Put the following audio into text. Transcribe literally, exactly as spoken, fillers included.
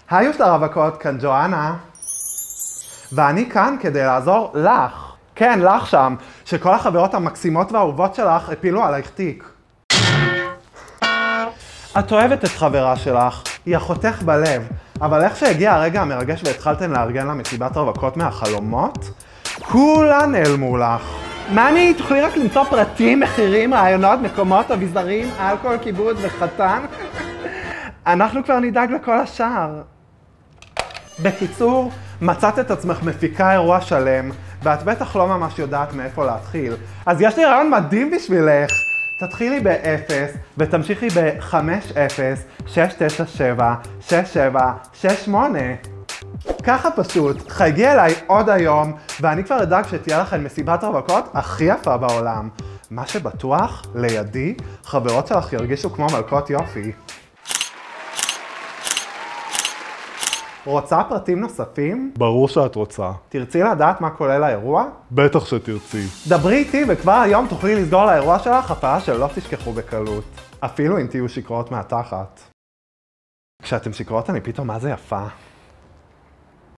היי יש לרווקות, כאן ג'ואנה. ואני כאן כדי לעזור לך. כן, לך שם, שכל החברות המקסימות והאהובות שלך הפילו עלייך תיק. את אוהבת את חברה שלך, היא אחותך בלב, אבל איך שהגיע הרגע המרגש והתחלתם לארגן לה מסיבת רווקות מהחלומות, כולה נעלמו לך. מאמי, תוכלי רק למצוא פרטים, מחירים, רעיונות, מקומות, אביזרים, אלכוהול, כיבוד וחתן? אנחנו כבר נדאג לכל השאר. בקיצור, מצאת את עצמך מפיקה אירוע שלם, ואת בטח לא ממש יודעת מאיפה להתחיל. אז יש לי רעיון מדהים בשבילך. תתחילי ב-אפס ותמשיכי ב-חמש אפס שש תשע שבע שש שבע שש שמונה. ככה פשוט, חייגי אליי עוד היום, ואני כבר אדאג שתהיה לכם מסיבת רווקות הכי יפה בעולם. מה שבטוח, לידי, חברות שלך ירגישו כמו מלכות יופי. רוצה פרטים נוספים? ברור שאת רוצה. תרצי לדעת מה כולל האירוע? בטח שתרצי. דברי איתי וכבר היום תוכלי לסגור לאירוע שלך הפעה שלא תשכחו בקלות. אפילו אם תהיו שקרות מהתחת. כשאתם שקרות אני פתאום מה זה יפה.